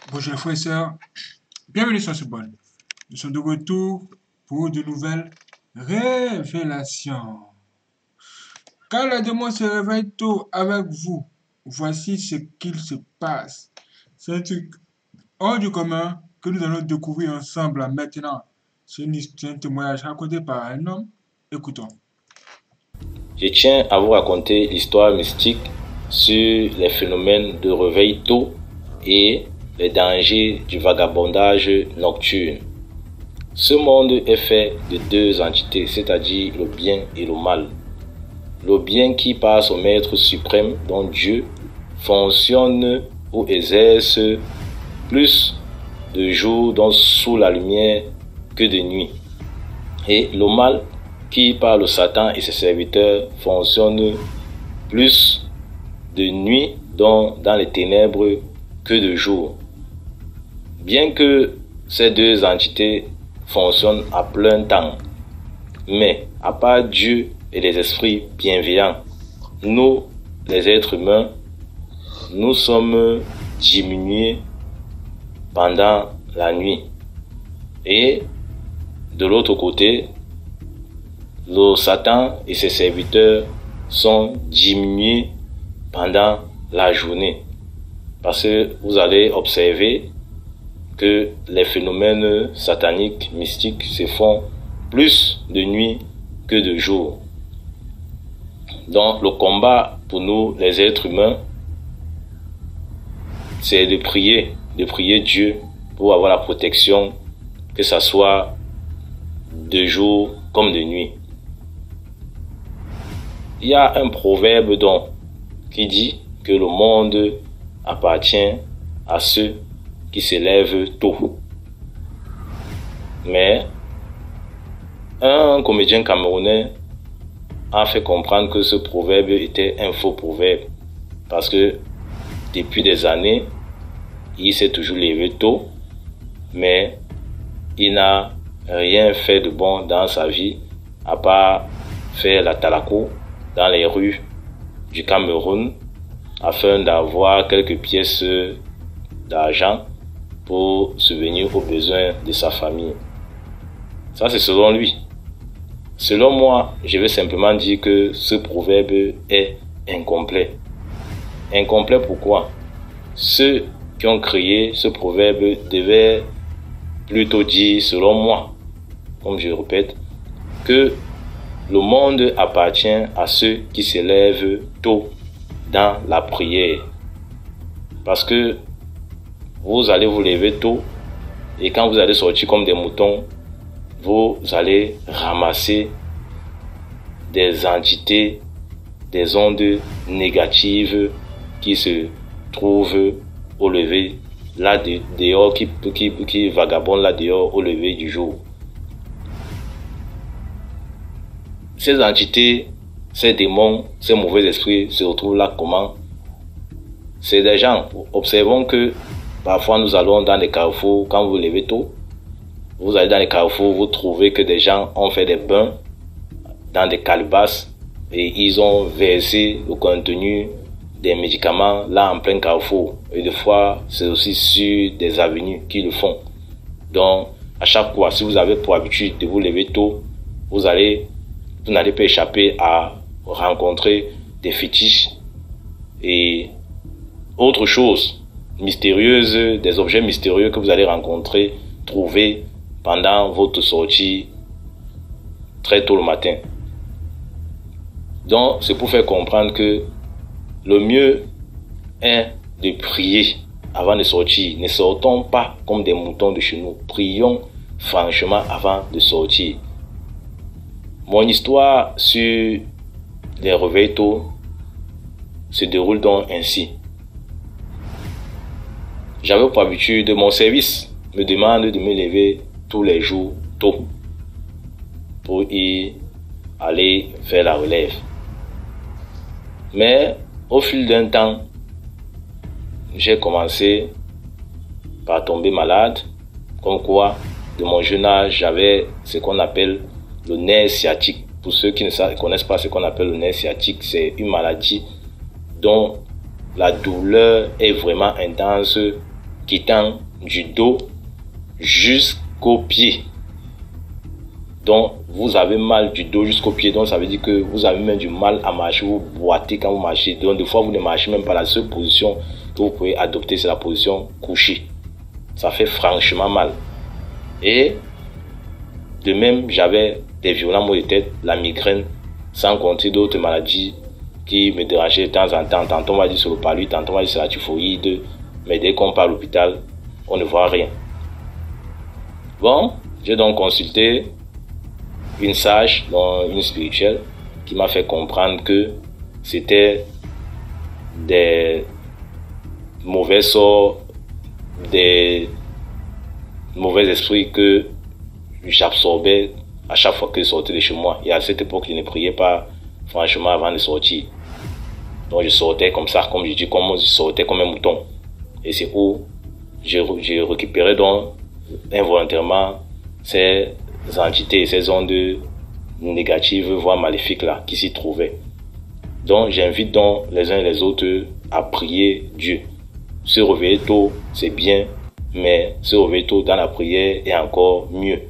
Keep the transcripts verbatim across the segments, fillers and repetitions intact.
Bonjour les frères et sœurs, bienvenue sur ce bon. Nous sommes de retour pour de nouvelles révélations. Quand les démons se réveillent tôt avec vous, voici ce qu'il se passe. C'est un truc hors du commun que nous allons découvrir ensemble là, maintenant. C'est une histoire, un témoignage raconté par un homme. Écoutons. Je tiens à vous raconter l'histoire mystique sur les phénomènes de réveil tôt et les dangers du vagabondage nocturne. Ce monde est fait de deux entités, c'est-à-dire le bien et le mal. Le bien qui par son maître suprême, dont Dieu, fonctionne ou exerce plus de jour donc sous la lumière que de nuit. Et le mal qui par le Satan et ses serviteurs fonctionne plus de nuit donc dans les ténèbres que de jour. Bien que ces deux entités fonctionnent à plein temps, mais à part Dieu et les esprits bienveillants, nous, les êtres humains, nous sommes diminués pendant la nuit. Et de l'autre côté, le Satan et ses serviteurs sont diminués pendant la journée. Parce que vous allez observer que les phénomènes sataniques, mystiques se font plus de nuit que de jour. Donc le combat pour nous, les êtres humains, c'est de prier, de prier Dieu pour avoir la protection, que ce soit de jour comme de nuit. Il y a un proverbe donc qui dit que le monde appartient à ceux qui se lèvent tôt. Mais un comédien camerounais a fait comprendre que ce proverbe était un faux proverbe parce que depuis des années, il s'est toujours levé tôt, mais il n'a rien fait de bon dans sa vie à part faire la talako dans les rues du Cameroun afin d'avoir quelques pièces d'argent pour subvenir aux besoins de sa famille. Ça, c'est selon lui. Selon moi, je vais simplement dire que ce proverbe est incomplet. Incomplet pourquoi? Ceux qui ont créé ce proverbe devaient plutôt dire, selon moi, comme je répète, que le monde appartient à ceux qui se lèvent tôt dans la prière. Parce que vous allez vous lever tôt et quand vous allez sortir comme des moutons, vous allez ramasser des entités, des ondes négatives qui se trouvent au lever là dehors, qui, qui, qui vagabondent là dehors au lever du jour. Ces entités, ces démons, ces mauvais esprits se retrouvent là comment? C'est des gens. Observons que parfois nous allons dans les carrefours, quand vous vous levez tôt, vous allez dans les carrefours, vous trouvez que des gens ont fait des bains dans des calebasses et ils ont versé le contenu des médicaments là en plein carrefour. Et des fois, c'est aussi sur des avenues qu'ils le font. Donc, à chaque fois, si vous avez pour habitude de vous lever tôt, vous allez, vous n'allez pas échapper à rencontrer des fétiches et autre chose mystérieuse, des objets mystérieux que vous allez rencontrer, trouver pendant votre sortie très tôt le matin. Donc, c'est pour faire comprendre que le mieux est de prier avant de sortir. Ne sortons pas comme des moutons de chez nous. Prions franchement avant de sortir. Mon histoire sur les réveils tôt se déroule donc ainsi. J'avais pour habitude, mon service me demande de me lever tous les jours tôt pour y aller faire la relève. Mais au fil d'un temps, j'ai commencé par tomber malade, comme quoi de mon jeune âge, j'avais ce qu'on appelle le nerf sciatique. Pour ceux qui ne connaissent pas ce qu'on appelle le nerf sciatique, c'est une maladie dont la douleur est vraiment intense, quittant du dos jusqu'au pied. Donc, vous avez mal du dos jusqu'au pied. Donc, ça veut dire que vous avez même du mal à marcher. Vous boitez quand vous marchez. Donc, des fois, vous ne marchez même pas. La seule position que vous pouvez adopter, c'est la position couchée. Ça fait franchement mal. Et de même, j'avais des violents maux de tête, la migraine, sans compter d'autres maladies qui me dérangeaient de temps en temps. Tantôt, on va dire c'est le palud, tantôt, on va dire c'est la typhoïde. Mais dès qu'on part à l'hôpital, on ne voit rien. Bon, j'ai donc consulté une sage, donc une spirituelle, qui m'a fait comprendre que c'était des mauvais sorts, des mauvais esprits que j'absorbais à chaque fois que je sortais de chez moi. Et à cette époque, je ne priais pas franchement avant de sortir. Donc je sortais comme ça, comme je dis, comme je sortais comme un mouton. Et c'est où j'ai récupéré donc involontairement ces entités, ces ondes négatives, voire maléfiques là, qui s'y trouvaient. Donc j'invite donc les uns et les autres à prier Dieu. Se réveiller tôt, c'est bien, mais se réveiller tôt dans la prière est encore mieux.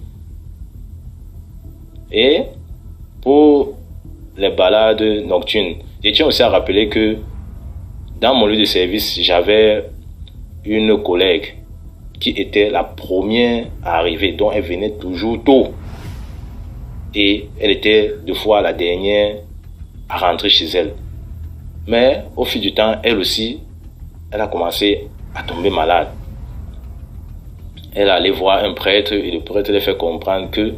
Et pour les balades nocturnes, je tiens aussi à rappeler que dans mon lieu de service, j'avais une collègue qui était la première à arriver, donc elle venait toujours tôt. Et elle était deux fois la dernière à rentrer chez elle. Mais au fil du temps, elle aussi, elle a commencé à tomber malade. Elle allait voir un prêtre et le prêtre lui fait comprendre que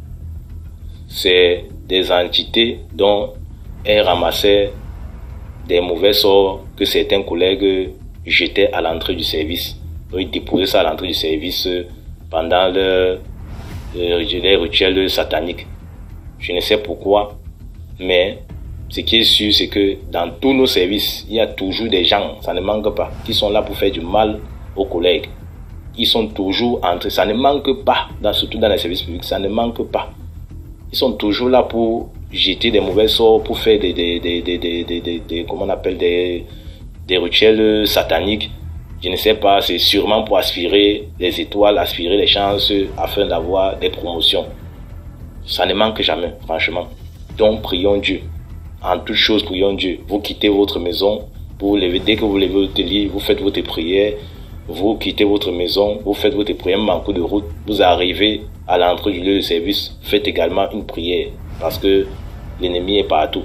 c'est des entités dont elle ramassait des mauvais sorts que certains collègues jetaient à l'entrée du service. Donc ils déposaient ça à l'entrée du service pendant le, le, les rituels sataniques. Je ne sais pourquoi, mais ce qui est sûr, c'est que dans tous nos services, il y a toujours des gens, ça ne manque pas, qui sont là pour faire du mal aux collègues. Ils sont toujours entrés, ça ne manque pas, dans, surtout dans les services publics, ça ne manque pas. Ils sont toujours là pour jeter des mauvais sorts, pour faire des, des, des, des, des, des, des, des comment on appelle, des, des rituels sataniques. Je ne sais pas, c'est sûrement pour aspirer les étoiles, aspirer les chances, afin d'avoir des promotions. Ça ne manque jamais, franchement. Donc, prions Dieu. En toute chose, prions Dieu. Vous quittez votre maison, vous levez, dès que vous levez votre lit, vous faites votre prière, vous quittez votre maison, vous faites votre prière, même en cours de route, vous arrivez à l'entrée du lieu de service, faites également une prière, parce que l'ennemi est partout.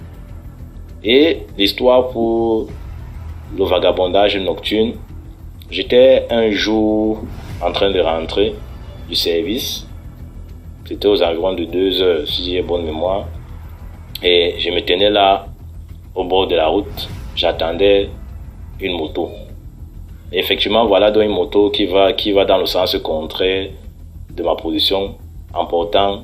Et l'histoire pour le vagabondage nocturne, j'étais un jour en train de rentrer du service, c'était aux environs de deux heures, si j'ai bonne mémoire, et je me tenais là, au bord de la route, j'attendais une moto. Et effectivement, voilà donc une moto qui va, qui va dans le sens contraire de ma position, emportant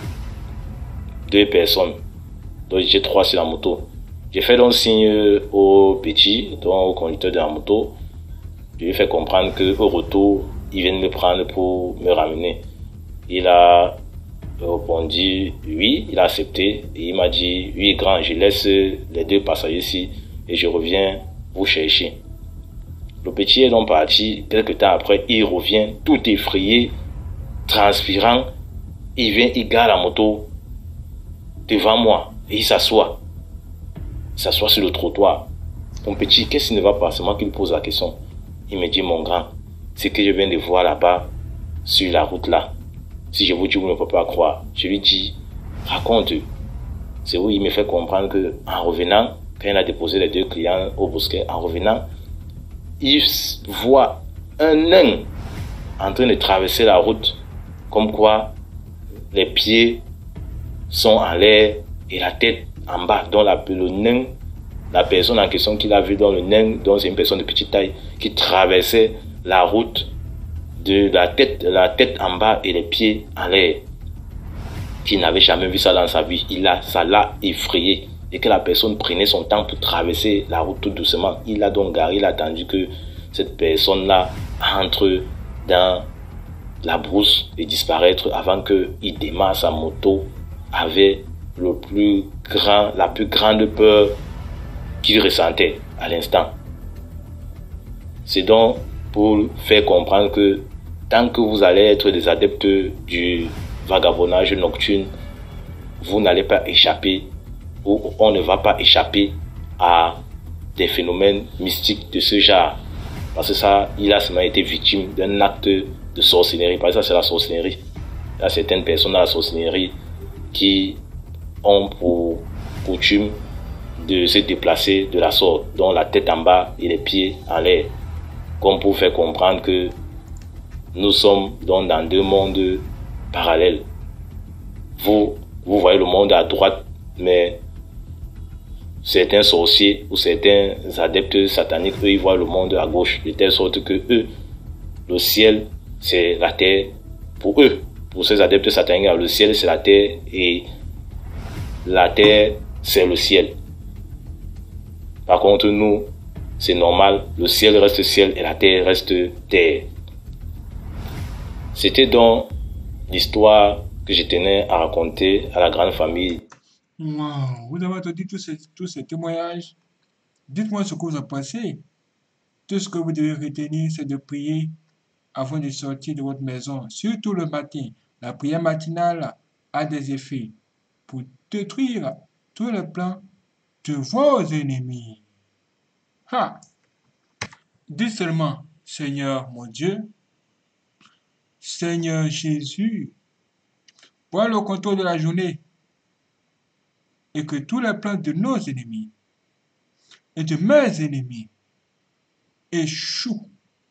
deux personnes. Donc j'ai trois sur la moto. J'ai fait donc signe au petit, donc au conducteur de la moto. Je lui ai fait comprendre qu'au retour, il vient me prendre pour me ramener. Il a répondu oui, il a accepté et il m'a dit oui grand, je laisse les deux passagers ici et je reviens vous chercher. Le petit est donc parti. Quelques temps après, il revient tout effrayé, transpirant. Il vient, il gare la moto devant moi et il s'assoit. Il s'assoit sur le trottoir. Mon petit, qu'est-ce qui ne va pas? C'est moi qui lui pose la question. Il me dit, mon grand, ce que je viens de voir là-bas, sur la route là, si je vous dis, vous ne pouvez pas croire. Je lui dis, raconte. C'est où il me fait comprendre que en revenant, quand il a déposé les deux clients au bosquet, en revenant, il voit un nain en train de traverser la route, comme quoi les pieds sont en l'air et la tête en bas. Donc la, le nain, la personne en question qu'il a vu dans le nain, donc c'est une personne de petite taille qui traversait la route de la tête, la tête en bas et les pieds en l'air. Qui n'avait jamais vu ça dans sa vie. Il a, ça l'a effrayé. Et que la personne prenait son temps pour traverser la route tout doucement. Il a donc garé, il a attendu que cette personne-là entre dans la brousse et disparaître avant qu'il démarre sa moto avec le plus grand, la plus grande peur qu'il ressentait à l'instant. C'est donc pour faire comprendre que tant que vous allez être des adeptes du vagabondage nocturne, vous n'allez pas échapper, ou on ne va pas échapper à des phénomènes mystiques de ce genre. Parce que ça, il a seulement été victime d'un acte de sorcellerie. Par exemple, c'est la sorcellerie. Il y a certaines personnes dans la sorcellerie qui ont pour coutume de se déplacer de la sorte, dont la tête en bas et les pieds en l'air, comme pour faire comprendre que nous sommes donc dans deux mondes parallèles. Vous, vous voyez le monde à droite, mais certains sorciers ou certains adeptes sataniques, eux, ils voient le monde à gauche, de telle sorte que eux, le ciel, c'est la terre. Pour eux, pour ces adeptes sataniques, le ciel, c'est la terre et la terre, c'est le ciel. Par contre, nous, c'est normal, le ciel reste ciel et la terre reste terre. C'était donc l'histoire que je tenais à raconter à la grande famille. Wow, vous avez entendu tous ces, tous ces témoignages. Dites-moi ce que vous en pensez. Tout ce que vous devez retenir, c'est de prier avant de sortir de votre maison, surtout le matin. La prière matinale a des effets pour détruire tous les plans de vos ennemis. Ha! Dites seulement, Seigneur mon Dieu, Seigneur Jésus, prends le contrôle de la journée et que tous les plans de nos ennemis et de mes ennemis échouent.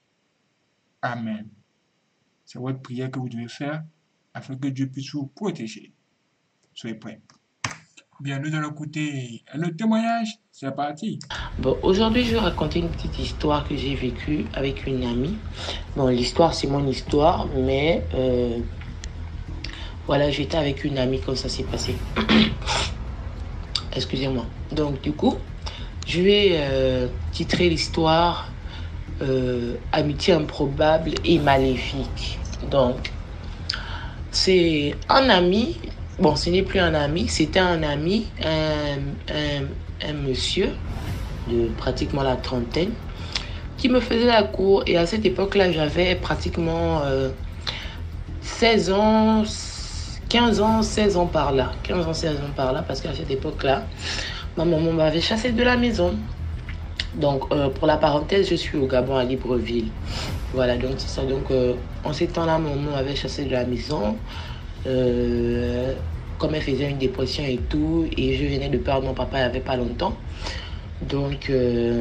Amen. C'est votre prière que vous devez faire afin que Dieu puisse vous protéger. Soyez prêts. Bien, nous allons écouter un autre témoignage. C'est parti. Bon, aujourd'hui, je vais raconter une petite histoire que j'ai vécue avec une amie. Bon, l'histoire, c'est mon histoire, mais euh, voilà, j'étais avec une amie quand ça s'est passé. Excusez-moi. Donc, du coup, je vais euh, titrer l'histoire euh, Amitié improbable et maléfique. Donc, c'est un ami. Bon, ce n'est plus un ami, c'était un ami, un, un, un monsieur de pratiquement la trentaine qui me faisait la cour. Et à cette époque-là, j'avais pratiquement euh, seize ans, quinze ans, seize ans par là. quinze ans, seize ans par là, parce qu'à cette époque-là, ma maman m'avait chassé de la maison. Donc, euh, pour la parenthèse, je suis au Gabon, à Libreville. Voilà, donc c'est ça. Donc, euh, en ces temps-là, ma maman m'avait chassé de la maison. Euh, comme elle faisait une dépression et tout, et je venais de perdre mon papa il n'y avait pas longtemps. Donc, euh,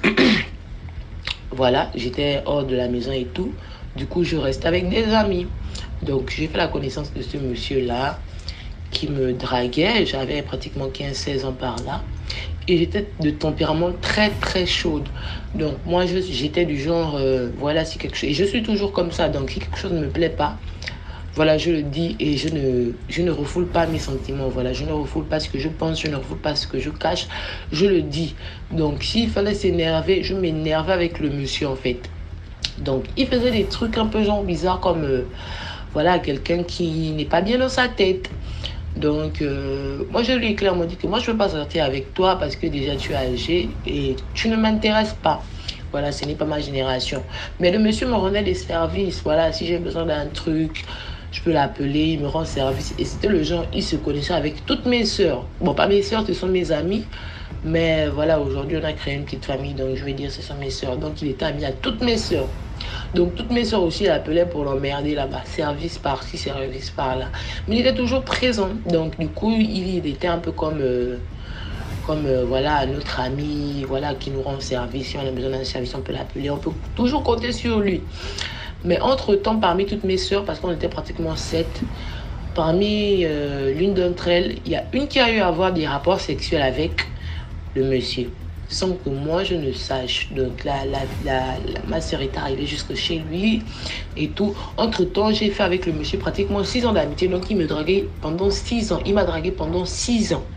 voilà, j'étais hors de la maison et tout. Du coup, je restais avec des amis. Donc, j'ai fait la connaissance de ce monsieur-là qui me draguait. J'avais pratiquement quinze seize ans par là. Et j'étais de tempérament très, très chaude. Donc, moi, je, j'étais du genre, euh, voilà, si quelque chose... Et je suis toujours comme ça. Donc, si quelque chose ne me plaît pas, voilà, je le dis et je ne, je ne refoule pas mes sentiments. Voilà, je ne refoule pas ce que je pense, je ne refoule pas ce que je cache. Je le dis. Donc, s'il fallait s'énerver, je m'énervais avec le monsieur, en fait. Donc, il faisait des trucs un peu genre bizarres comme, euh, voilà, quelqu'un qui n'est pas bien dans sa tête. Donc, euh, moi, je lui ai clairement dit que moi, je ne veux pas sortir avec toi parce que déjà, tu es âgé et tu ne m'intéresses pas. Voilà, ce n'est pas ma génération. Mais le monsieur me rendait des services. Voilà, si j'ai besoin d'un truc, je peux l'appeler, il me rend service. Et c'était le genre, il se connaissait avec toutes mes sœurs. Bon, pas mes sœurs, ce sont mes amis. Mais voilà, aujourd'hui, on a créé une petite famille. Donc, je vais dire, ce sont mes sœurs. Donc, il était ami à toutes mes sœurs. Donc, toutes mes sœurs aussi l'appelaient pour l'emmerder là-bas. Service par-ci, service par-là. Mais il était toujours présent. Donc, du coup, il était un peu comme... Euh, comme euh, voilà, notre ami, voilà, qui nous rend service. Si on a besoin d'un service, on peut l'appeler. On peut toujours compter sur lui. Mais entre-temps, parmi toutes mes sœurs, parce qu'on était pratiquement sept, parmi euh, l'une d'entre elles, il y a une qui a eu à avoir des rapports sexuels avec le monsieur, sans que moi je ne sache. Donc la, la, la, la, ma sœur est arrivée jusque chez lui et tout. Entre-temps, j'ai fait avec le monsieur pratiquement six ans d'amitié. Donc il me draguait pendant six ans. Il m'a dragué pendant six ans.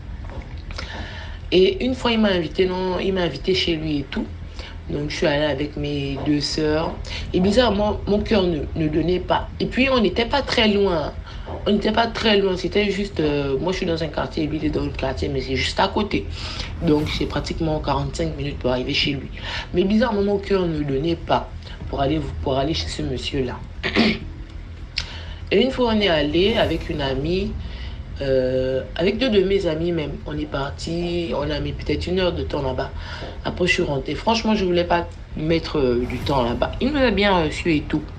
Et une fois, il m'a invité, non, il m'a invité chez lui et tout. Donc, je suis allée avec mes deux sœurs. Et bizarrement, mon cœur ne, ne donnait pas. Et puis, on n'était pas très loin. On n'était pas très loin. C'était juste... Euh, moi, je suis dans un quartier. Lui, il est dans le quartier. Mais c'est juste à côté. Donc, c'est pratiquement quarante-cinq minutes pour arriver chez lui. Mais bizarrement, mon cœur ne donnait pas. pour aller, pour aller chez ce monsieur-là. Et une fois, on est allé avec une amie, euh, avec deux de mes amis même. On est parti, on a mis peut-être une heure de temps là-bas. Après, je suis rentrée. Franchement, je ne voulais pas mettre euh, du temps là-bas. Il nous a bien reçu et tout.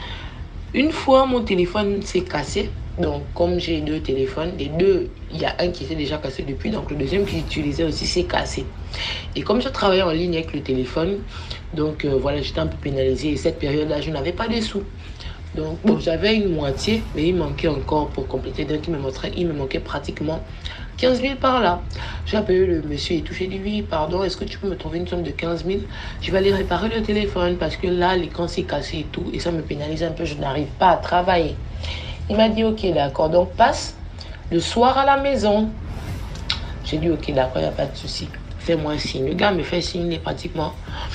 Une fois, mon téléphone s'est cassé. Donc, comme j'ai deux téléphones, les deux, il y a un qui s'est déjà cassé depuis. Donc, le deuxième que j'utilisais aussi s'est cassé. Et comme je travaillais en ligne avec le téléphone, donc euh, voilà, j'étais un peu pénalisée. Et cette période-là, je n'avais pas de sous. Donc, bon, j'avais une moitié, mais il manquait encore pour compléter. Donc, il me montrait, il me manquait pratiquement quinze mille par là. J'ai appelé le monsieur et tout. J'ai dit, oui, pardon, est-ce que tu peux me trouver une somme de quinze mille? Je vais aller réparer le téléphone parce que là, l'écran s'est cassé et tout. Et ça me pénalise un peu. Je n'arrive pas à travailler. Il m'a dit, ok, d'accord. Donc, passe le soir à la maison. J'ai dit, ok, d'accord, il n'y a pas de souci. Fais-moi signe. Le gars me fait signe, il est pratiquement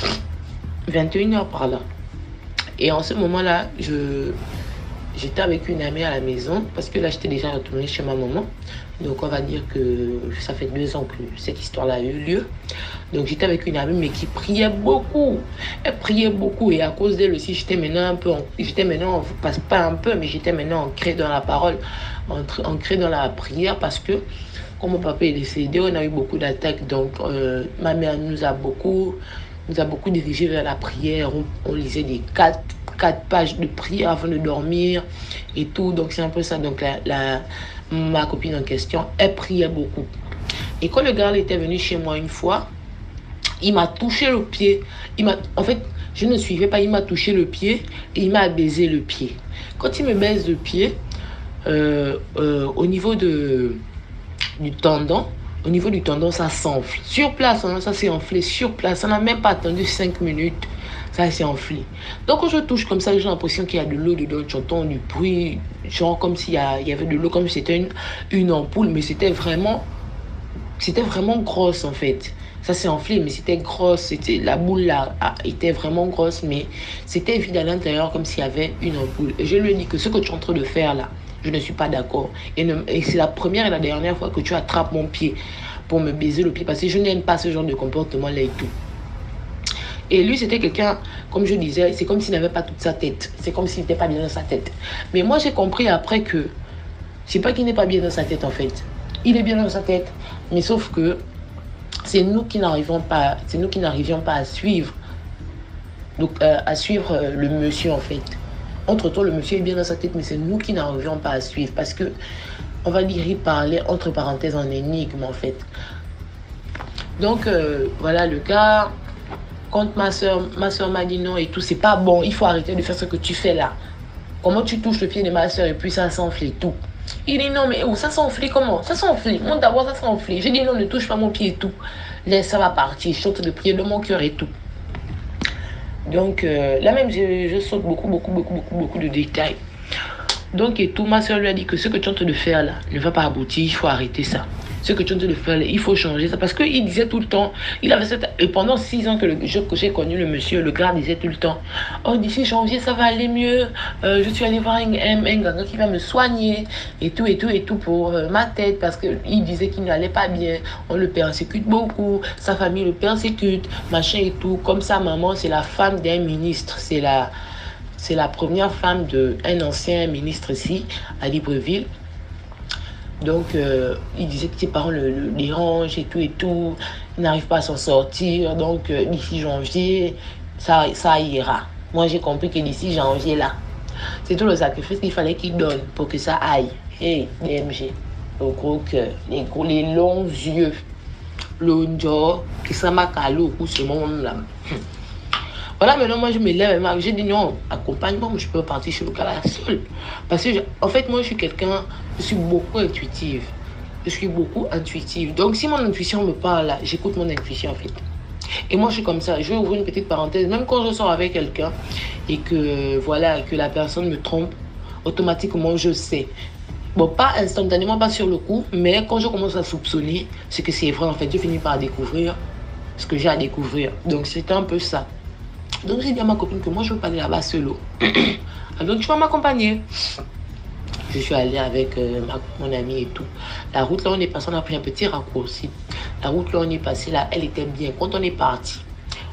vingt et une heures par là. Et en ce moment-là, je, j'étais avec une amie à la maison parce que là, j'étais déjà retournée chez ma maman. Donc, on va dire que ça fait deux ans que cette histoire-là a eu lieu. Donc, j'étais avec une amie, mais qui priait beaucoup. Elle priait beaucoup. Et à cause d'elle aussi, j'étais maintenant un peu... J'étais maintenant, pas, pas un peu, mais j'étais maintenant ancrée dans la parole, ancrée dans la prière parce que, comme mon papa est décédé, on a eu beaucoup d'attaques. Donc, euh, ma mère nous a beaucoup... nous a beaucoup dirigé vers la prière. On, on lisait des quatre, quatre pages de prière avant de dormir et tout. Donc, c'est un peu ça. Donc, la, la, ma copine en question, elle priait beaucoup. Et quand le gars était venu chez moi une fois, il m'a touché le pied. Il m'a, en fait, je ne suivais pas. Il m'a touché le pied et il m'a baisé le pied. Quand il me baise le pied, euh, euh, au niveau de, du tendon, Au niveau du tendon, ça s'enfle. Sur place, hein, ça s'est enflé. Sur place, ça n'a même pas attendu cinq minutes. Ça s'est enflé. Donc, quand je touche comme ça, j'ai l'impression qu'il y a de l'eau dedans. J'entends du bruit, genre comme s'il y, y avait de l'eau, comme si c'était une, une ampoule. Mais c'était vraiment, c'était vraiment grosse, en fait. Ça s'est enflé, mais c'était grosse. C'était, la boule là était vraiment grosse, mais c'était vide à l'intérieur, comme s'il y avait une ampoule. Et je lui ai dit que ce que tu es en train de faire là, je ne suis pas d'accord. Et, et c'est la première et la dernière fois que tu attrapes mon pied pour me baiser le pied. Parce que je n'aime pas ce genre de comportement-là et tout. Et lui, c'était quelqu'un, comme je disais, c'est comme s'il n'avait pas toute sa tête. C'est comme s'il n'était pas bien dans sa tête. Mais moi, j'ai compris après que c'est pas qu'il n'est pas bien dans sa tête, en fait. Il est bien dans sa tête. Mais sauf que c'est nous qui n'arrivons pas, c'est nous qui n'arrivions pas à suivre. Donc, euh, à suivre euh, le monsieur, en fait. Entre-temps, le monsieur est bien dans sa tête, mais c'est nous qui n'arrivions pas à suivre. Parce que, on va dire, il parlait, entre parenthèses, en énigme, en fait. Donc, euh, voilà, le gars, quand ma soeur ma soeur m'a dit non et tout, c'est pas bon, il faut arrêter de faire ce que tu fais là. Comment tu touches le pied de ma soeur et puis ça s'enfle et tout. Il dit non, mais où ça s'enfle comment? Ça s'enfle, monte d'abord, ça s'enfle. J'ai dit non, ne touche pas mon pied et tout. Laisse, ça va partir, je saute de prier de mon cœur et tout. Donc, euh, là même, je, je saute beaucoup, beaucoup, beaucoup, beaucoup, beaucoup de détails. Donc, et tout, ma soeur lui a dit que ce que tu es en train de faire là ne va pas aboutir, il faut arrêter ça. Ce que tu es en train de faire là, il faut changer ça. Parce qu'il disait tout le temps, il avait cette... Et pendant six ans que, le, que j'ai connu le monsieur, le gars disait tout le temps, oh, d'ici janvier, ça va aller mieux. Euh, je suis allé voir un, un, un gars qui va me soigner et tout, et tout, et tout pour euh, ma tête. Parce qu'il disait qu'il n'allait pas bien. On le persécute beaucoup. Sa famille le persécute, machin et tout. Comme sa maman, c'est la femme d'un ministre. C'est la... C'est la première femme d'un ancien ministre ici, à Libreville. Donc, euh, il disait que ses parents le, le dérangent et tout et tout. Il n'arrive pas à s'en sortir. Donc, euh, d'ici janvier, ça, ça ira. Moi, j'ai compris que d'ici janvier, là, c'est tout le sacrifice qu'il fallait qu'il donne pour que ça aille. Hey, D M G, le gros cœur, les, gros, les longs yeux, le njo, qui ça m'a calé au cou, ce moment-là. Voilà, maintenant, moi, je me lève, j'ai dit non, accompagne-moi, je peux partir chez le gars là seul. Parce que, je, en fait, moi, je suis quelqu'un, je suis beaucoup intuitive. Je suis beaucoup intuitive. Donc, si mon intuition me parle là, j'écoute mon intuition, en fait. Et moi, je suis comme ça. Je vais ouvrir une petite parenthèse. Même quand je sors avec quelqu'un et que, voilà, que la personne me trompe, automatiquement, je sais. Bon, pas instantanément, pas sur le coup, mais quand je commence à soupçonner, c'est que c'est vrai, en fait. Je finis par découvrir ce que j'ai à découvrir. Donc, c'est un peu ça. Donc, j'ai dit à ma copine que moi, je veux pas aller là-bas solo. Donc, tu vas m'accompagner. Je suis allée avec euh, ma, mon amie et tout. La route, là, on est passé, on a pris un petit raccourci. La route, là, on est passé, là, elle était bien. Quand on est parti,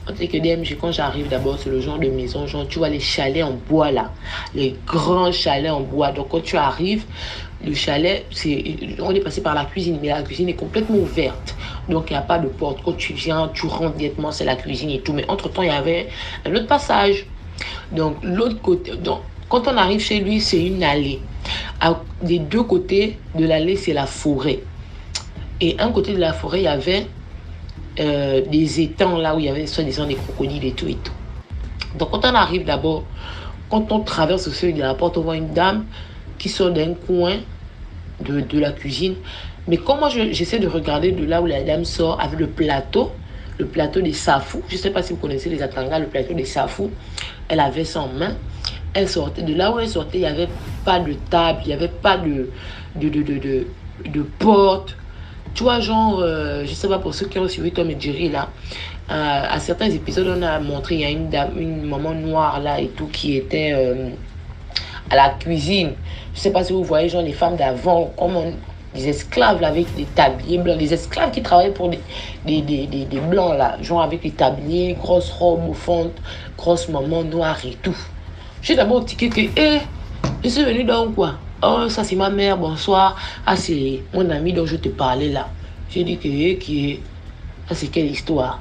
On sait que D M G, quand j'arrive d'abord, c'est le genre de maison, genre, tu vois les chalets en bois là, les grands chalets en bois. Donc, quand tu arrives, le chalet, c'est, on est passé par la cuisine, mais la cuisine est complètement ouverte. Donc, il n'y a pas de porte. Quand tu viens, tu rentres directement, c'est la cuisine et tout. Mais entre-temps, il y avait un autre passage. Donc, l'autre côté, donc, quand on arrive chez lui, c'est une allée. À, des deux côtés de l'allée, c'est la forêt. Et un côté de la forêt, il y avait euh, des étangs là où il y avait soi-disant des crocodiles et tout et tout. Donc, quand on arrive d'abord, quand on traverse le seuil de la porte, on voit une dame qui sort d'un coin de, de la cuisine. Mais quand moi, je, j'essaie de regarder de là où la dame sort avec le plateau, le plateau des safou, je ne sais pas si vous connaissez les Atangas, le plateau des safou, elle avait ça en main. Elle sortait, de là où elle sortait, il n'y avait pas de table, il n'y avait pas de, de, de, de, de, de porte. Tu vois, genre, euh, je ne sais pas pour ceux qui ont suivi Tom et Jerry, là, euh, à certains épisodes, on a montré, il y a une dame, une maman noire, là, et tout, qui était euh, à la cuisine. Je ne sais pas si vous voyez, genre, les femmes d'avant, comme on, des esclaves, là, avec des tabliers blancs, des esclaves qui travaillaient pour des, des, des, des, des blancs, là, genre, avec les tabliers, grosses robes au fond, grosses mamans noires et tout. J'ai d'abord tiqué que, hé, je suis venue dans quoi? Oh, ça c'est ma mère, bonsoir. Ah, c'est mon ami dont je te parlais là. J'ai dit que, hé, qui est. Ça c'est quelle histoire?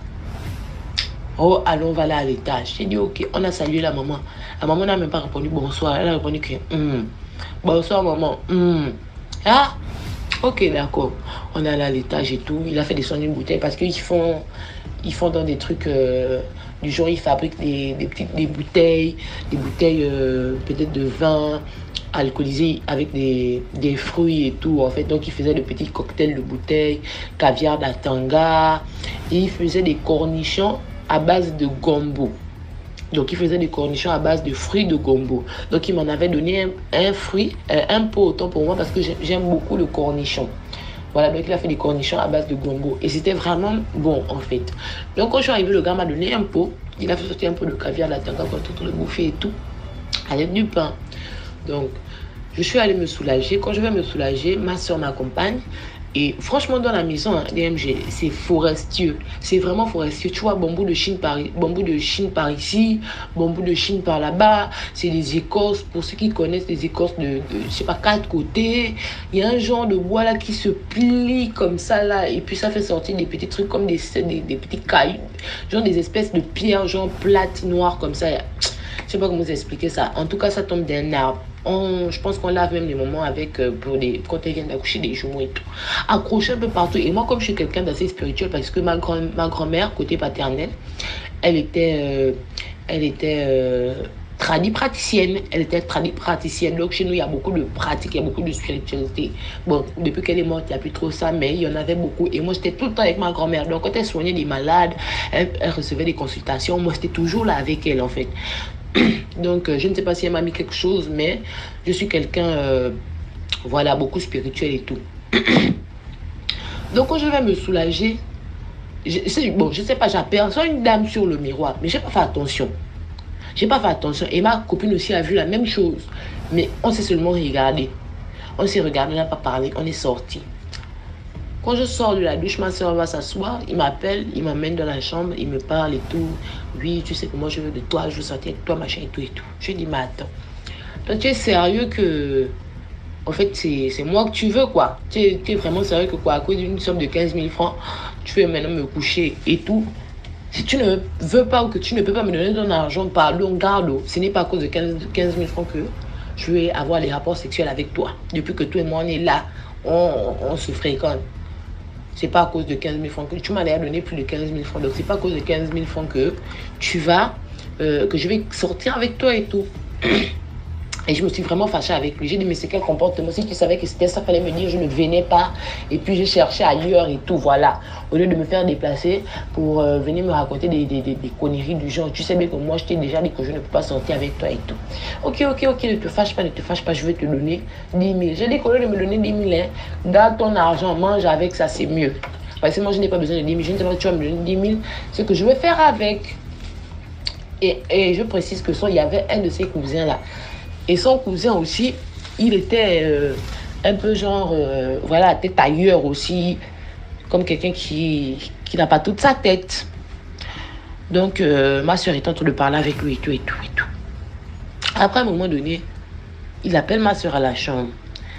Oh, allons, on va là à l'étage. J'ai dit, ok, on a salué la maman. La maman n'a même pas répondu bonsoir. Elle a répondu que, hum, bonsoir maman, hum. Ah, ok, d'accord. On est allé à l'étage et tout. Il a fait descendre une bouteille parce qu'ils font, ils font dans des trucs. Euh, Du jour, ils fabriquent des, des petites des bouteilles, des bouteilles euh, peut-être de vin alcoolisé avec des, des fruits et tout, en fait. Donc, ils faisaient de petits cocktails de bouteilles, caviar d'Atanga, et ils faisaient des cornichons à base de gombo. Donc, ils faisaient des cornichons à base de fruits de gombo. Donc, ils m'en avaient donné un, un fruit, euh, un pot autant pour moi parce que j'aime beaucoup le cornichon. Voilà, donc il a fait des cornichons à base de gombo. Et c'était vraiment bon, en fait. Donc, quand je suis arrivé, le gars m'a donné un pot. Il a fait sortir un peu de caviar, la tanga, pour tout le bouffer et tout. Avec du pain. Donc, je suis allée me soulager. Quand je vais me soulager, ma soeur m'accompagne. Et franchement, dans la maison, hein, D M G, c'est forestier. C'est vraiment forestier. Tu vois, bambou de Chine par, bambou de Chine par ici, bambou de Chine par là-bas. C'est des écorces, pour ceux qui connaissent, des écorces de, de, je sais pas, quatre côtés. Il y a un genre de bois là qui se plie comme ça là. Et puis ça fait sortir des petits trucs comme des, des, des petits cailloux. Genre des espèces de pierres, genre plates, noires comme ça. Je sais pas comment vous expliquer ça. En tout cas, ça tombe d'un arbre. On, je pense qu'on lave même des moments avec euh, pour des, quand elle vient d'accoucher des jumeaux et tout. Accroché un peu partout. Et moi, comme je suis quelqu'un d'assez spirituel, parce que ma, grand, ma grand-mère, côté paternel, elle était, euh, elle était euh, tradie praticienne. Elle était tradie praticienne. Donc, chez nous, il y a beaucoup de pratiques, il y a beaucoup de spiritualité. Bon, depuis qu'elle est morte, il n'y a plus trop ça, mais il y en avait beaucoup. Et moi, j'étais tout le temps avec ma grand-mère. Donc, quand elle soignait des malades, elle, elle recevait des consultations. Moi, j'étais toujours là avec elle, en fait. Donc, euh, je ne sais pas si elle m'a mis quelque chose, mais je suis quelqu'un, euh, voilà, beaucoup spirituel et tout. Donc, quand je vais me soulager, je, bon, je ne sais pas, j'aperçois une dame sur le miroir, mais je n'ai pas fait attention. Je n'ai pas fait attention. Et ma copine aussi a vu la même chose. Mais on s'est seulement regardé. On s'est regardé, on n'a pas parlé, on est sorti. Quand je sors de la douche, ma soeur va s'asseoir, il m'appelle, il m'amène dans la chambre, il me parle et tout. Oui, tu sais que moi je veux de toi, je veux sortir avec toi, machin et tout et tout. Je lui dis, mais attends. Donc tu es sérieux que, en fait, c'est moi que tu veux quoi. Tu es, tu es vraiment sérieux que quoi, à cause d'une somme de quinze mille francs, tu veux maintenant me coucher et tout. Si tu ne veux pas ou que tu ne peux pas me donner ton argent, pardon, garde-le. Ce n'est pas à cause de quinze mille francs que je vais avoir les rapports sexuels avec toi. Depuis que toi et moi on est là, on, on se fréquente. C'est pas à cause de quinze mille francs que tu m'as d'ailleurs donné plus de quinze mille francs. Donc, c'est pas à cause de quinze mille francs que tu vas, euh, que je vais sortir avec toi et tout. Et je me suis vraiment fâchée avec lui. J'ai dit, mais c'est quel comportement? Si tu savais que c'était ça, fallait me dire, je ne venais pas. Et puis, j'ai cherché ailleurs et tout, voilà. Au lieu de me faire déplacer pour euh, venir me raconter des, des, des, des conneries du genre. Tu sais bien que moi, je t'ai déjà dit que je ne peux pas sortir avec toi et tout. Ok, ok, ok, ne te fâche pas, ne te fâche pas, je vais te donner dix mille. J'ai dit qu'au lieu de me donner dix mille, hein, garde ton argent, mange avec, ça c'est mieux. Parce que moi, je n'ai pas besoin de dix mille. Je ne sais pas si tu vas me donner dix mille. Ce que je vais faire avec. Et, et je précise que ça, il y avait un de ses cousins là. Et son cousin aussi, il était euh, un peu genre, euh, voilà, tête ailleurs aussi, comme quelqu'un qui, qui n'a pas toute sa tête. Donc, euh, ma soeur est en train de parler avec lui et tout, et tout, et tout. Après, à un moment donné, il appelle ma soeur à la chambre.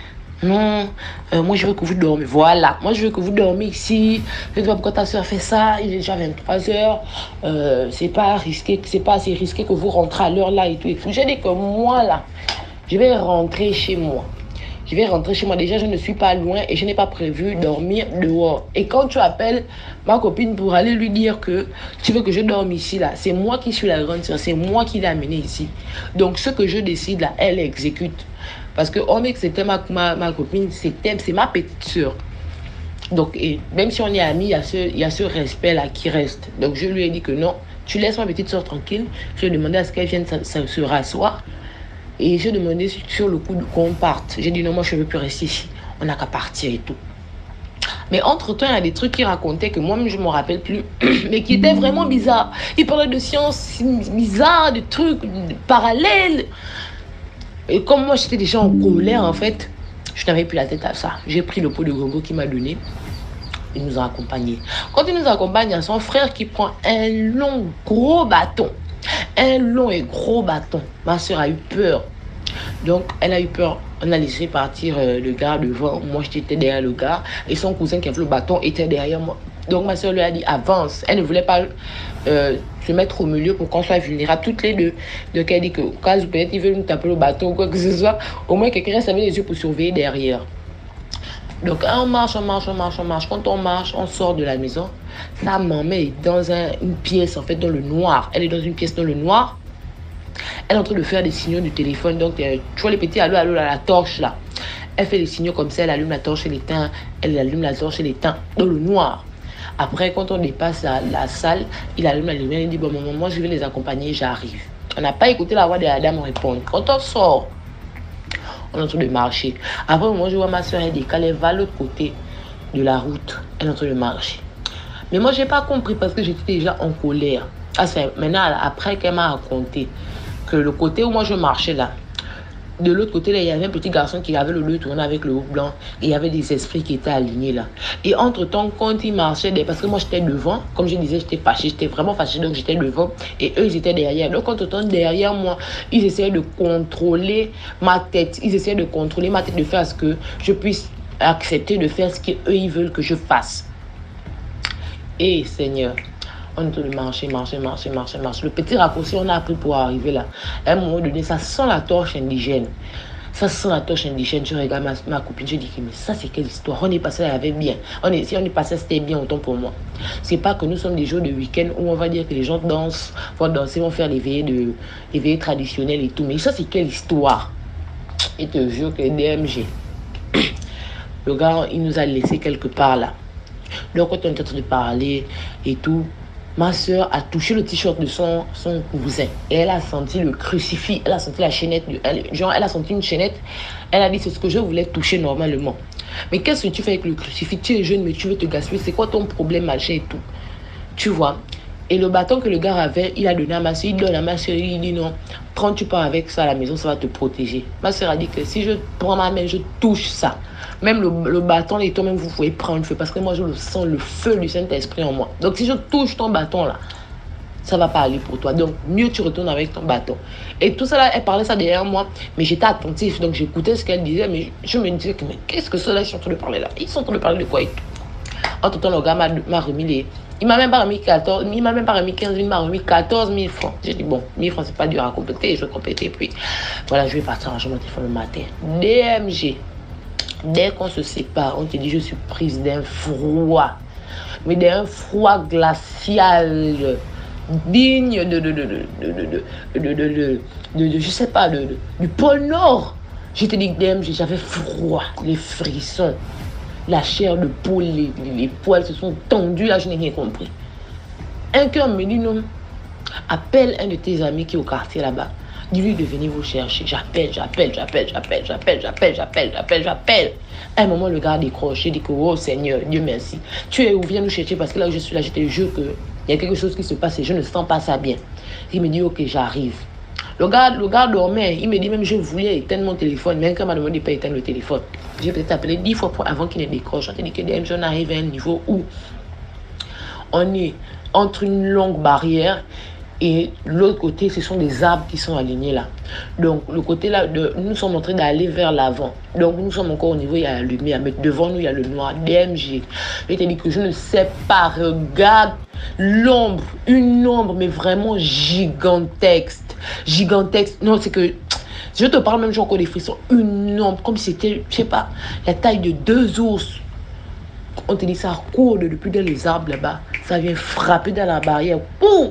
Non, euh, moi je veux que vous dormiez. Voilà, moi je veux que vous dormiez ici. Je ne sais pas pourquoi ta soeur fait ça. Il est déjà vingt-trois heures. Euh, c'est pas risqué, c'est pas assez risqué que vous rentrez à l'heure là et tout, et tout. J'ai dit que moi là, je vais rentrer chez moi. Je vais rentrer chez moi. Déjà, je ne suis pas loin et je n'ai pas prévu dormir dehors. Et quand tu appelles ma copine pour aller lui dire que tu veux que je dorme ici, là, c'est moi qui suis la grande soeur. C'est moi qui l'ai amenée ici. Donc, ce que je décide, là, elle exécute. Parce que, on est que c'était ma, ma, ma copine, c'était, c'est ma petite soeur. Donc, et même si on est amis, il y a ce, il y a ce respect-là qui reste. Donc, je lui ai dit que non, tu laisses ma petite soeur tranquille. Je lui ai demandé à ce qu'elle vienne se rasseoir. Et j'ai demandé sur le coup qu'on parte. J'ai dit non, moi je ne veux plus rester ici. On n'a qu'à partir et tout. Mais entre-temps, il y a des trucs qu'il racontait que moi-même je ne me rappelle plus. Mais qui étaient vraiment bizarres. Il parlait de sciences bizarres, de trucs de parallèles. Et comme moi j'étais déjà en colère en fait, je n'avais plus la tête à ça. J'ai pris le pot de gongo qu'il m'a donné. Il nous a accompagnés. Quand il nous accompagne, il y a son frère qui prend un long gros bâton. Un long et gros bâton. Ma soeur a eu peur. Donc, elle a eu peur. On a laissé partir euh, le gars devant. Moi, j'étais derrière le gars. Et son cousin qui avait le bâton était derrière moi. Donc, ma soeur lui a dit avance. Elle ne voulait pas euh, se mettre au milieu pour qu'on soit vulnérable toutes les deux. Donc, elle dit que quand peut-être il veut nous taper le bâton ou quoi que ce soit, au moins quelqu'un reste avec les yeux pour surveiller derrière. Donc, on marche, on marche, on marche, on marche. Quand on marche, on sort de la maison. Sa maman est dans un, une pièce, en fait, dans le noir. Elle est dans une pièce dans le noir. Elle est en train de faire des signaux du téléphone. Donc, euh, tu vois les petits allô, allô, la torche, là. Elle fait des signaux comme ça. Elle allume la torche, elle éteint. Elle allume la torche, elle éteint. Dans le noir. Après, quand on dépasse la, la salle, il allume la lumière. Il dit, bon, maman, moi, je vais les accompagner, j'arrive. On n'a pas écouté la voix de la dame répondre. Quand on sort, on est en train de marcher. Après, moi, je vois ma soeur, elle décale, elle va à l'autre côté de la route. Elle est en train de marcher. Mais moi, je n'ai pas compris parce que j'étais déjà en colère. Ah, c'est maintenant, après qu'elle m'a raconté que le côté où moi, je marchais là, de l'autre côté, là, il y avait un petit garçon qui avait le dos tourné avec le haut blanc. Et il y avait des esprits qui étaient alignés là. Et entre-temps, quand il marchait, parce que moi, j'étais devant, comme je disais, j'étais fâchée, j'étais vraiment fâchée, donc j'étais devant. Et eux, ils étaient derrière. Donc, entre-temps, derrière moi, ils essayaient de contrôler ma tête. Ils essayaient de contrôler ma tête, de faire ce que je puisse accepter de faire ce qu'eux, ils veulent que je fasse. Et Seigneur, on est en train de marcher, marcher, marcher, marcher, marcher. Le petit raccourci, on a appris pour arriver là. À un moment donné, ça sent la torche indigène. Ça sent la torche indigène. Je regarde ma, ma copine, je dis, mais ça, c'est quelle histoire? On est passé, elle avait bien. On est, si on est passé, c'était bien, autant pour moi. C'est pas que nous sommes des jours de week-end où on va dire que les gens dansent, vont danser, vont faire les veillées, de, les veillées traditionnelles et tout. Mais ça, c'est quelle histoire? Et te jure que D M G, le gars, il nous a laissé quelque part là. Donc, quand on est en train de parler et tout, ma soeur a touché le t-shirt de son, son cousin. Et elle a senti le crucifix. Elle a senti la chaînette. De, elle, genre, elle a senti une chaînette. Elle a dit, c'est ce que je voulais toucher normalement. Mais qu'est-ce que tu fais avec le crucifix? Tu es jeune, mais tu veux te gaspiller. C'est quoi ton problème, machin et tout? Tu vois? Et le bâton que le gars avait, il a donné à ma soeur. Il donne à ma soeur. Il dit, non, prends, tu pars avec ça à la maison, ça va te protéger. Ma soeur a dit que si je prends ma main, je touche ça. Même le, le bâton, et toi-même, vous pouvez prendre le feu. Parce que moi, je le sens, le feu du Saint-Esprit en moi. Donc, si je touche ton bâton, là, ça ne va pas aller pour toi. Donc, mieux tu retournes avec ton bâton. Et tout ça, là, elle parlait ça derrière moi. Mais j'étais attentif. Donc, j'écoutais ce qu'elle disait. Mais je me disais, que, mais qu'est-ce que ceux-là, ils sont en train de parler là? Ils sont en train de parler de quoi et tout. Entre-temps, le gars m'a remis les... Il m'a même pas remis quatorze, il m'a même pas remis quinze mille, il m'a remis quatorze mille francs. J'ai dit, bon, mille francs, c'est pas dur à compléter, je vais compléter. Puis, voilà, je vais partir en mon téléphone le matin. D M G. Dès qu'on se sépare, on te dit, je suis prise d'un froid. Mais d'un froid glacial, digne de, de, de, de, de, de, de, de, de, de, de je sais pas, de, de, du pôle Nord. Je te dis, D M G, j'avais froid, les frissons. La chair de poule, les, les, les poils se sont tendus, là, je n'ai rien compris. Un cœur me dit, non, appelle un de tes amis qui est au quartier là-bas. Dis-lui de venir vous chercher. J'appelle, j'appelle, j'appelle, j'appelle, j'appelle, j'appelle, j'appelle, j'appelle, j'appelle. À un moment, le gars décroche. Il dit que, oh Seigneur, Dieu merci. Tu es où? Viens nous chercher parce que là où je suis là, je te jure qu'il y a quelque chose qui se passe et je ne sens pas ça bien. Il me dit, ok, j'arrive. Le gars, le gars dormait. Il me dit même, je voulais éteindre mon téléphone. Même quand il m'a demandé de ne pas éteindre le téléphone. J'ai peut-être appelé dix fois pour, avant qu'il ne décroche. On te dit que D M J, on arrive à un niveau où on est, entre une longue barrière et l'autre côté, ce sont des arbres qui sont alignés là. Donc, le côté là, de, nous sommes en train d'aller vers l'avant. Donc, nous sommes encore au niveau, il y a la lumière, mais devant nous, il y a le noir. D M G. Je t'ai dit que je ne sais pas, regarde l'ombre, une ombre, mais vraiment gigantesque. Gigantesque. Non, c'est que, je te parle même, j'ai encore des frissons. Une ombre, comme si c'était, je sais pas, la taille de deux ours. On te dit ça court depuis dans les arbres là-bas. Ça vient frapper dans la barrière. Boum!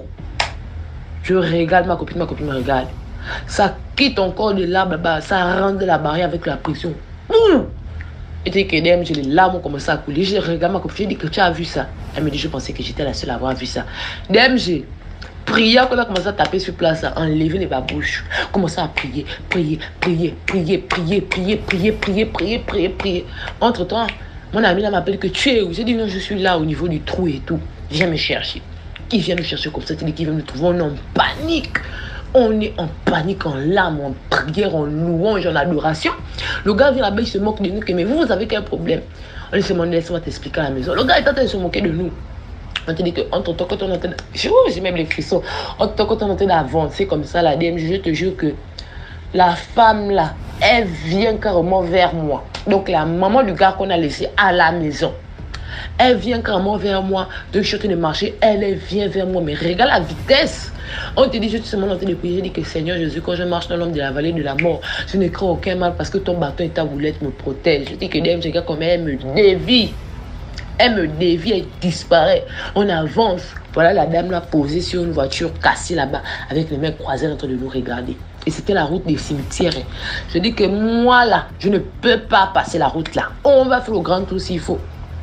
Je regarde ma copine, ma copine me regarde. Ça quitte encore de l'arbre là-bas. Ça rentre de la barrière avec la pression. Boum! Et tu que j'ai les larmes ont commencé à couler. Je regarde ma copine, je dis que tu as vu ça. Elle me dit, je pensais que j'étais la seule à avoir vu ça. D M G, prière qu'on a commencé à taper sur place, à enlever les babouches. Commencer à prier, prier, prier, prier, prier, prier, prier, prier, prier, prier, prier. Entre-temps, mon ami là m'appelle que tu es où? J'ai dit non, je suis là au niveau du trou et tout. Viens me chercher. Qui vient me chercher comme ça? Il dit qu'il vient me trouver. On est en panique. On est en panique, en larmes, en prière, en louange, en adoration. Le gars vient là-bas, il se moque de nous. Mais vous, vous avez quel problème? On lui demande, laisse-moi t'expliquer à la maison. Le gars est en train de se moquer de nous. On te dit que entre temps, quand on est en train de... J'ai même les frissons. Entre temps, quand on est en train d'avancer comme ça, la D M G, je te jure que la femme là, elle vient carrément vers moi. Donc la maman du gars qu'on a laissé à la maison, elle vient carrément vers moi. Donc je suis en train de marcher, elle, elle vient vers moi. Mais regarde la vitesse. On te dit, je suis seulement en train de prier. Je dis que Seigneur Jésus, quand je marche dans l'ombre de la vallée de la mort, je ne crains aucun mal parce que ton bâton et ta boulette me protègent. Je dis que D M G, regarde comment elle me dévie. Elle me dévie, elle disparaît. On avance. Voilà la dame là posée sur une voiture cassée là-bas avec les mains croisées en train de nous regarder. Et c'était la route des cimetières. Je dis que moi là, je ne peux pas passer la route là. On va faire le grand tour s'il faut.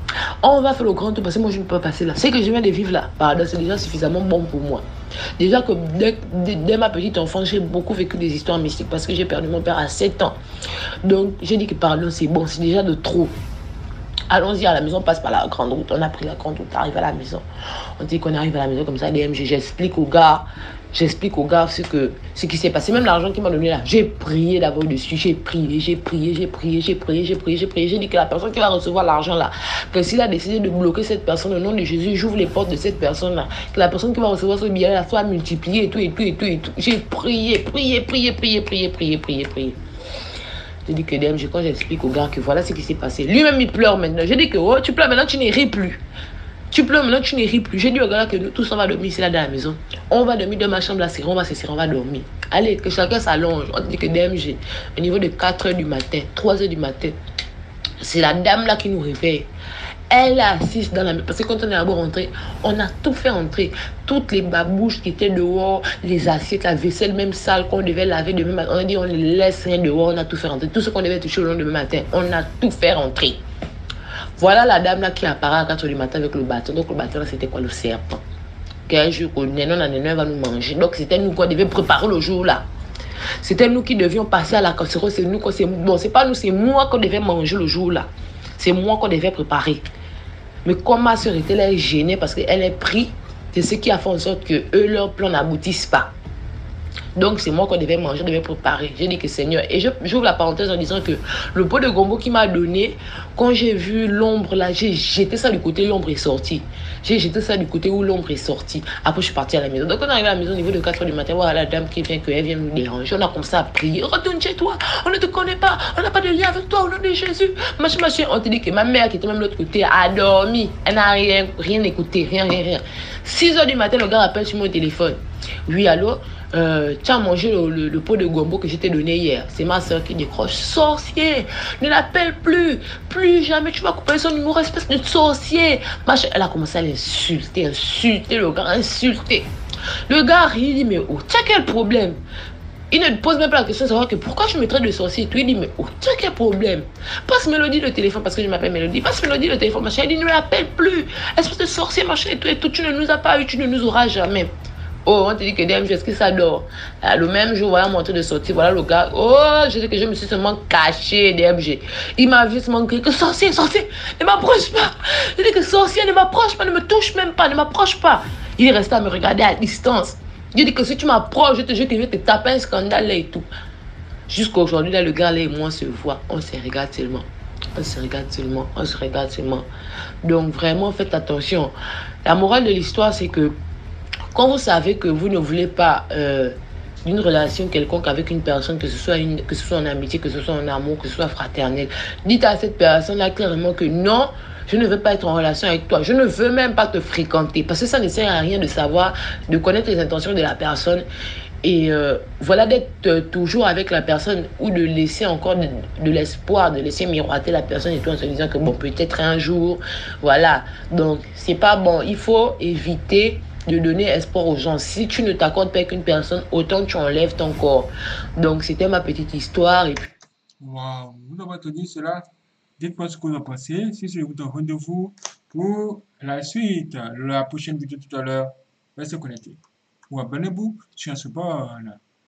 On va faire le grand tour parce que moi je ne peux pas passer là. Ce que je viens de vivre là, pardon, c'est déjà suffisamment bon pour moi. Déjà que dès, dès, dès ma petite enfance, j'ai beaucoup vécu des histoires mystiques parce que j'ai perdu mon père à sept ans. Donc j'ai dit que pardon, c'est bon, c'est déjà de trop. Allons-y à la maison, on passe par la grande route. On a pris la grande route, on arrive à la maison. On dit qu'on arrive à la maison comme ça, D M G, j'explique au gars. J'explique au gars ce, que, ce qui s'est passé. Même l'argent qu'il m'a donné là, j'ai prié d'abord dessus. J'ai prié, j'ai prié, j'ai prié, j'ai prié, j'ai prié, j'ai prié. J'ai dit que la personne qui va recevoir l'argent là, que s'il a décidé de bloquer cette personne au nom de Jésus, j'ouvre les portes de cette personne là. Que la personne qui va recevoir ce billet là soit multipliée et tout, et tout, et tout, et tout. J'ai prié, prié, prié, prié, prié, prié, prié, prié. J'ai dit que D M G, quand j'explique au gars que voilà ce qui s'est passé, lui-même il pleure maintenant. J'ai dit que oh, tu pleures maintenant, tu ne ris plus. Tu pleures maintenant, tu ne ris plus. J'ai dit au gars que nous tous on va dormir ici là dans la maison. On va dormir dans ma chambre là, on va se serrer, on va dormir. Allez, que chacun s'allonge. On dit que D M G, au niveau de quatre heures du matin, trois heures du matin, c'est la dame là qui nous réveille. Elle est assise dans la maison. Parce que quand on est là-bas rentré, on a tout fait entrer. Toutes les babouches qui étaient dehors, les assiettes, la vaisselle, même sale qu'on devait laver demain matin. On a dit on ne laisse rien dehors, on a tout fait rentrer. Tout ce qu'on devait toucher le lendemain matin, on a tout fait rentrer. Voilà la dame là qui apparaît à quatre heures du matin avec le bâton. Donc le bâton là, c'était quoi? Le serpent. Qu'un jour, Nénon, Nénon va nous manger. Donc c'était nous qu'on devait préparer le jour là. C'était nous qui devions passer à la casserole. C'est nous qu'on c'est bon, c'est pas nous, c'est moi qu'on devait manger le jour là. C'est moi qu'on devait préparer. Mais comme ma soeur était là, gênée parce qu'elle est prise, c'est ce qui a fait en sorte que eux, leur plan n'aboutisse pas. Donc c'est moi qu'on devait manger, on devait préparer. J'ai dit que Seigneur, et je j'ouvre la parenthèse en disant que le pot de gombo qu'il m'a donné, quand j'ai vu l'ombre là, j'ai jeté ça du côté où l'ombre est sortie. J'ai jeté ça du côté où l'ombre est sortie. Après je suis partie à la maison. Donc on est arrivé à la maison au niveau de quatre heures du matin, voilà la dame qui vient, qu'elle vient nous déranger. On a commencé à prier, retourne chez toi, on ne te connaît pas, on n'a pas de lien avec toi au nom de Jésus. Machin, machin. On te dit que ma mère qui était même de l'autre côté a dormi. Elle n'a rien, rien écouté, rien, rien, rien. six heures du matin, le gars appelle sur mon téléphone. Oui, allô? Euh, tu as mangé le, le, le pot de gombo que je t'ai donné hier. C'est ma soeur qui décroche. Sorcier, ne l'appelle plus. Plus jamais tu vas couper son numéro, espèce de sorcier. Machin. Elle a commencé à l'insulter, insulter le gars, insulter. Le gars rit, il dit mais oh, tu as quel problème? Il ne pose même pas la question de savoir que pourquoi je me traite de sorcier. Tout il dit mais oh, tu as quel problème? Passe Mélodie le téléphone parce que je m'appelle Mélodie. Passe Mélodie le téléphone, machin. Il dit ne l'appelle plus. Espèce de sorcier, machin et tout et tout. Tu ne nous as pas eu, tu ne nous auras jamais. Oh, on te dit que D M G, est-ce que ça dort? Alors, le même jour, voilà, mon train de sortir, voilà le gars. Oh, je sais que je me suis seulement caché, D M G. Il m'a juste manqué que sorcier, sorcier, ne m'approche pas. Je dis que sorcier, ne m'approche pas, ne me touche même pas, ne m'approche pas. Il est resté à me regarder à distance. Je dis que si tu m'approches, je te jure que je vais te taper un scandale là et tout. Jusqu'à aujourd'hui, là, le gars là et moi on se voit, on se regarde tellement. On se regarde seulement, on se regarde seulement. Donc vraiment, faites attention. La morale de l'histoire, c'est que quand vous savez que vous ne voulez pas euh, d'une relation quelconque avec une personne, que ce soit une, que ce soit en amitié, que ce soit en amour, que ce soit fraternel, dites à cette personne-là clairement que non, je ne veux pas être en relation avec toi. Je ne veux même pas te fréquenter. Parce que ça ne sert à rien de savoir, de connaître les intentions de la personne. Et euh, voilà, d'être euh, toujours avec la personne ou de laisser encore de, de l'espoir, de laisser miroiter la personne et tout en se disant que bon, peut-être un jour, voilà. Donc, c'est pas bon. Il faut éviter de donner espoir aux gens. Si tu ne t'accordes pas avec une personne, autant tu enlèves ton corps. Donc, c'était ma petite histoire. Et puis... Waouh, vous avez entendu cela? Dites-moi ce que vous en pensez. Si je vous donne rendez-vous pour la suite, la prochaine vidéo tout à l'heure, restez connectés. Ou abonnez-vous sur ce bord.